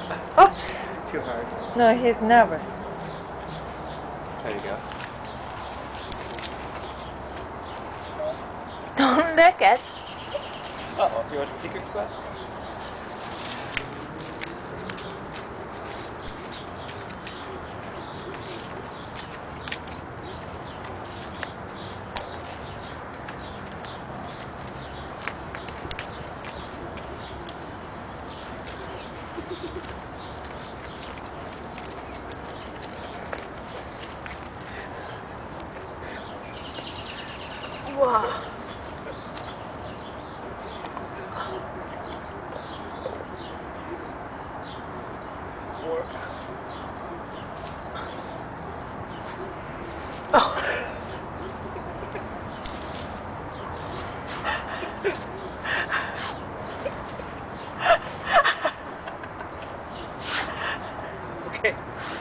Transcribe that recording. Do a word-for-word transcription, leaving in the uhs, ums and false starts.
Oops. Too hard. No, he's nervous. There you go. Don't lick it. Uh oh, you want a secret spot? Wow. Or okay.